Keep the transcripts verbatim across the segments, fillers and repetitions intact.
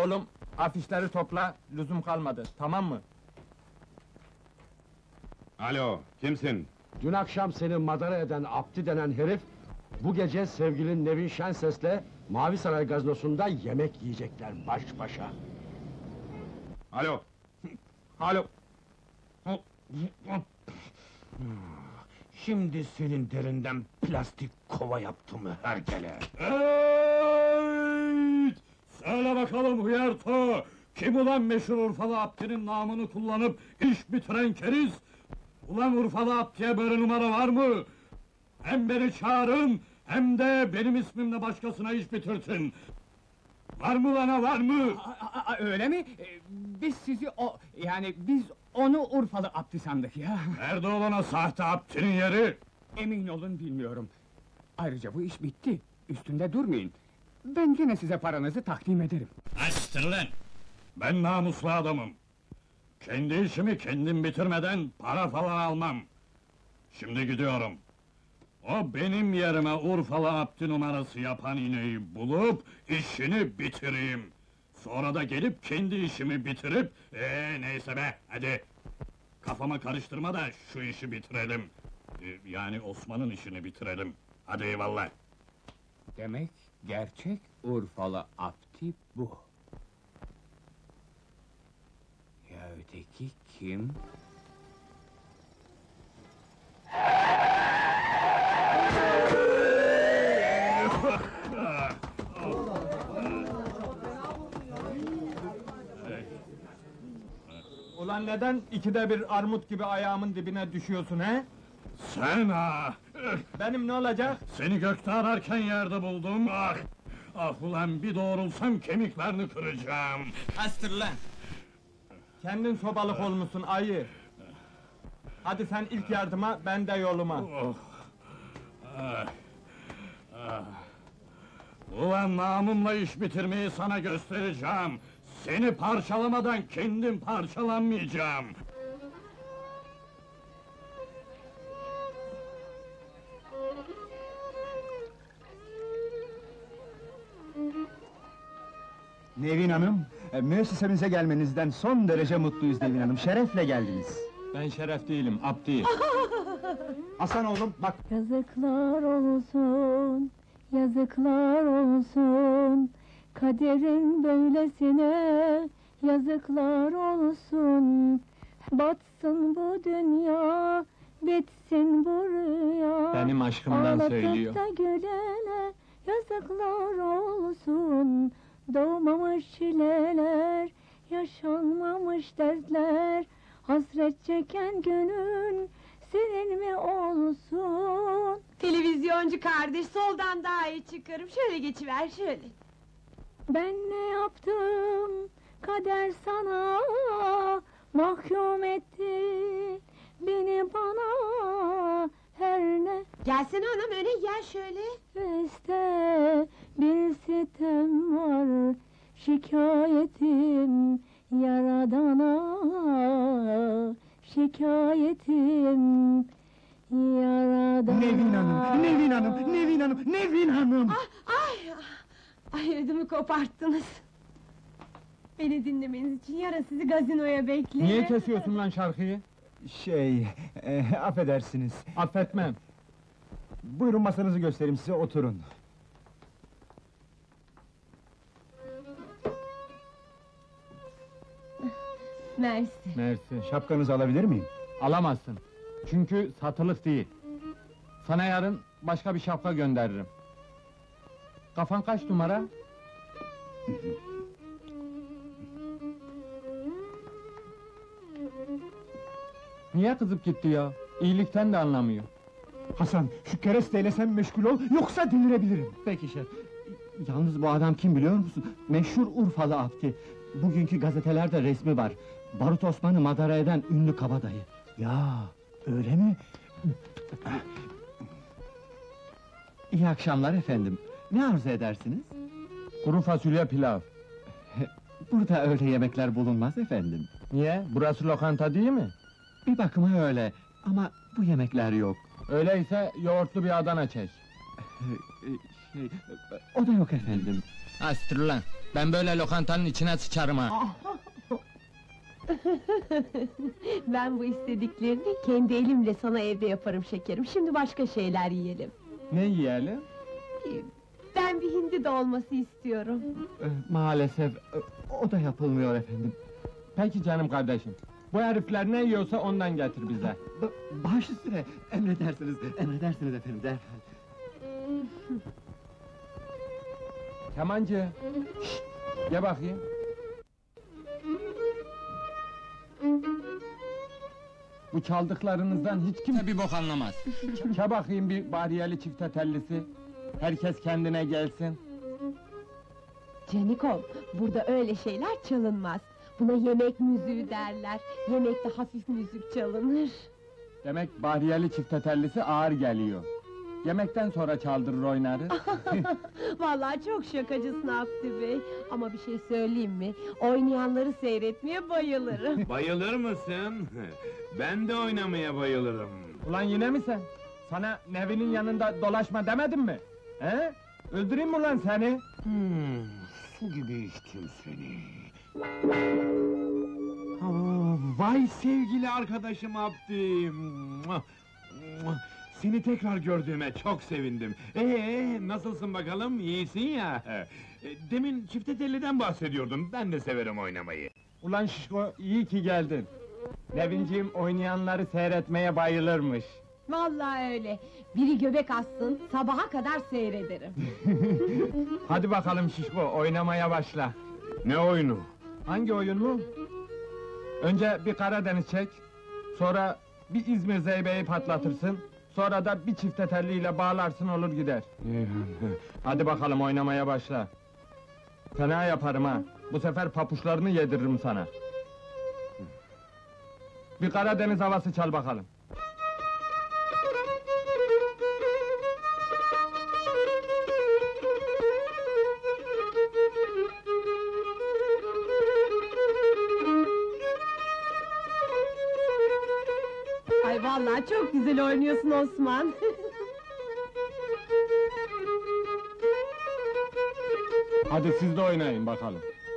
Oğlum, afişleri topla, lüzum kalmadı, tamam mı? Alo, kimsin? Dün akşam seni madara eden Abdi denen herif... ...bu gece sevgilin Nevin Şenses'le... ...Mavi Saray gazinosunda yemek yiyecekler baş başa. Alo! Alo! Şimdi senin derinden plastik kova yaptım hergele! Evet! Söyle bakalım hıyarto! Kim ulan meşhur Urfalı Abdi'nin namını kullanıp iş bitiren keriz? Ulan Urfalı Abdi'ye böyle numara var mı? Hem beni çağırın, hem de benim ismimle başkasına iş bitirtin! Var mı lan, var mı? Aa, aa, öyle mi? Ee, Biz sizi o... yani biz onu Urfalı Abdi sandık ya! Nerede olana sahte Abdi'nin yeri? Emin olun bilmiyorum. Ayrıca bu iş bitti. Üstünde durmayın. Ben gene size paranızı takdim ederim. Açtır lan! Ben namuslu adamım. Kendi işimi kendim bitirmeden para falan almam. Şimdi gidiyorum. O benim yerime Urfalı Abdi numarası yapan ineği bulup işini bitireyim. Sonra da gelip kendi işimi bitirip, ee neyse be, hadi. Kafamı karıştırma da şu işi bitirelim. Ee, yani Osman'ın işini bitirelim. Hadi eyvallah. Demek gerçek Urfalı Abdi bu. Ya öteki kim? Ulan neden ikide bir armut gibi ayağımın dibine düşüyorsun he? Sen ha! Benim ne olacak? Seni gökte ararken yerde buldum, ah! Ah ulan bir doğrulsam kemiklerini kıracağım! Astır lan! Kendin sobalık olmuşsun ayı! Hadi sen ilk yardıma, ben de yoluma! Oh. Ah. Ah. Ulan namımla iş bitirmeyi sana göstereceğim! Seni parçalamadan kendim parçalanmayacağım! Nevin Hanım, e, müessesemize gelmenizden son derece mutluyuz Nevin Hanım, şerefle geldiniz. Ben şeref değilim, Abdi! Hasan oğlum, bak! Yazıklar olsun, yazıklar olsun, kaderin böylesine, yazıklar olsun. Batsın bu dünya, bitsin bu rüya. Benim aşkımdan söylüyor. Ağlatıp da gülene, yazıklar olsun. Doğmamış çileler, yaşanmamış dertler, hasret çeken gönül senin mi olsun? Televizyoncu kardeş, soldan daha iyi çıkarım. Şöyle geçiver, şöyle. Ben ne yaptım, kader sana mahkum etti beni bana, her ne... Gelsene anam, öne gel şöyle. Nefeste bir sitem var, şikayetim Yaradan'a, şikayetim Yaradan'a. Nevin Hanım, Nevin Hanım, Nevin Hanım, Nevin Hanım! Ah, ay, ay ödümü koparttınız. Beni dinlemeniz için yarın sizi gazinoya beklerim. Niye kesiyorsun lan şarkıyı? Şey, e, affedersiniz. Affetmem! Buyurun masanızı göstereyim size, oturun. Mersi. Mersi! Şapkanızı alabilir miyim? Alamazsın! Çünkü satılık değil! Sana yarın başka bir şapka gönderirim! Kafan kaç numara? Niye kızıp gitti ya? İyilikten de anlamıyor! Hasan, şu keresteyle sen meşgul ol, yoksa delirebilirim! Peki şef. Yalnız bu adam kim biliyor musun? Meşhur Urfalı Abdi. Bugünkü gazetelerde resmi var. Barut Osman'ı madara eden ünlü kabadayı. Ya, öyle mi? İyi akşamlar efendim. Ne arzu edersiniz? Kuru fasulye pilav! Burada öyle yemekler bulunmaz efendim. Niye? Burası lokanta değil mi? Bir bakıma öyle, ama bu yemekler yok. Öyleyse yoğurtlu bir Adana çek! O da yok efendim. Astır lan! Ben böyle lokantanın içine sıçarım ha! Ben bu istediklerini kendi elimle sana evde yaparım şekerim. Şimdi başka şeyler yiyelim. Ne yiyelim? Ben bir hindi dolması istiyorum. Ee, maalesef, e, o da yapılmıyor efendim. Peki canım kardeşim, bu herifler ne yiyorsa ondan getir bize. Ba- baş üstüne, emredersiniz, emredersiniz efendim, derhal. Kemancı! Şşt! Gel bakayım! Bu çaldıklarınızdan hiç kimse bir bok anlamaz. Ke bakayım bir bariyeli çifte tellisi. Herkes kendine gelsin. Canikom, burada öyle şeyler çalınmaz. Buna yemek müziği derler. Yemekte hafif müzik çalınır. Demek bariyeli çifte tellisi ağır geliyor. Yemekten sonra çaldırır oynarı. Vallahi çok şakacısın Abdü Bey. Ama bir şey söyleyeyim mi? Oynayanları seyretmeye bayılırım. Bayılır mısın? Ben de oynamaya bayılırım. Ulan yine mi sen? Sana Nevin'in yanında dolaşma demedim mi? He? Öldüreyim mi ulan seni? Hmm, su gibi içtim seni. Aa, vay sevgili arkadaşım Abdi! Mua, mua. Seni tekrar gördüğüme çok sevindim. Ee, nasılsın bakalım? İyisin ya. E, Demin çifte telliden bahsediyordun. Ben de severim oynamayı. Ulan şişko, iyi ki geldin. Nevinciğim oynayanları seyretmeye bayılırmış. Vallahi öyle. Biri göbek assın, sabaha kadar seyrederim. Hadi bakalım şişko, oynamaya başla. Ne oyunu? Hangi oyun mu? Önce bir Karadeniz çek, sonra bir İzmir zeybeği patlatırsın, sonra da bir çifte telliyle bağlarsın olur gider. Hadi bakalım oynamaya başla. Fena yaparım ha, bu sefer papuçlarını yediririm sana. Bir Karadeniz havası çal bakalım. Ay vallahi çok güzel oynuyorsun Osman. Hadi siz de oynayın bakalım.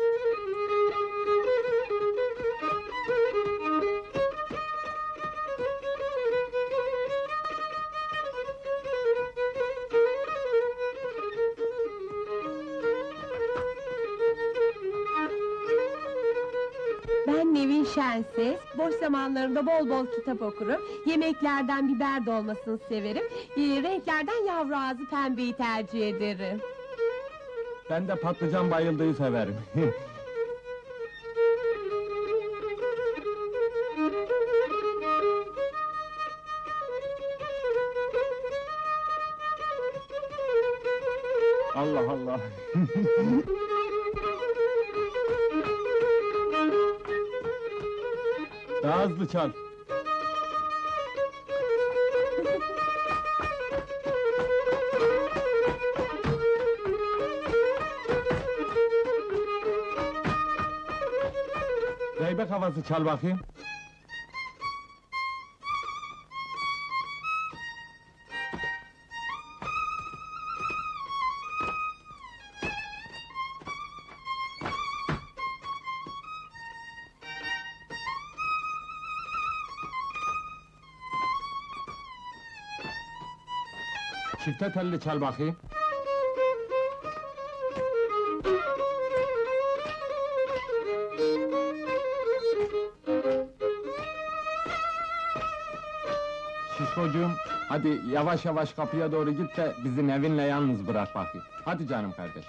Ben Nevin Şenses, boş zamanlarımda bol bol kitap okurum, yemeklerden biber dolmasını severim, e, renklerden yavru ağzı pembeyi tercih ederim. Ben de patlıcan bayıldığı severim. Allah Allah! Daha hızlı çal! Zeybek havası çal bakayım! Çifte telli çal bakayım! Şişkocuğum, hadi yavaş yavaş kapıya doğru git de bizi Nevin'le yalnız bırak bakayım. Hadi canım kardeş.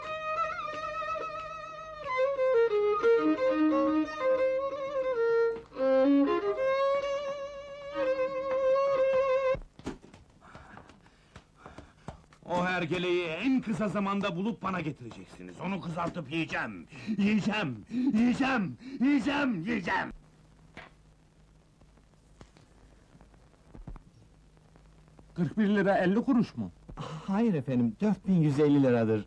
O hergeleyi en kısa zamanda bulup bana getireceksiniz. Onu kızartıp yiyeceğim. Yiyeceğim, yiyeceğim, yiyeceğim, yiyeceğim. kırk bir lira elli kuruş mu? Hayır efendim, dört bin yüz elli liradır.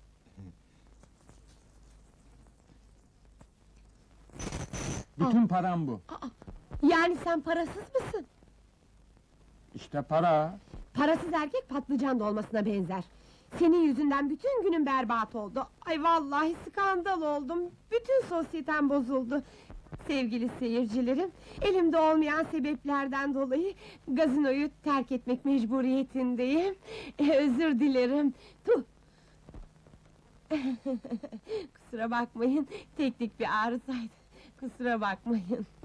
Bütün param bu. Yani sen parasız mısın? İşte para. Parasız erkek patlıcan dolmasına benzer. Senin yüzünden bütün günüm berbat oldu. Ay vallahi skandal oldum. Bütün sosyetem bozuldu. Sevgili seyircilerim, elimde olmayan sebeplerden dolayı gazinoyu terk etmek mecburiyetindeyim. E, özür dilerim. Tuh! Kusura bakmayın, teknik bir arızaydı. Kusura bakmayın.